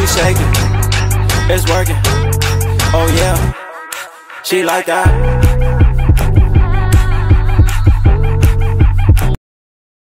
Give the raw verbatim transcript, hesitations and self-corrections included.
She shaking, it's working. Oh yeah, she like that.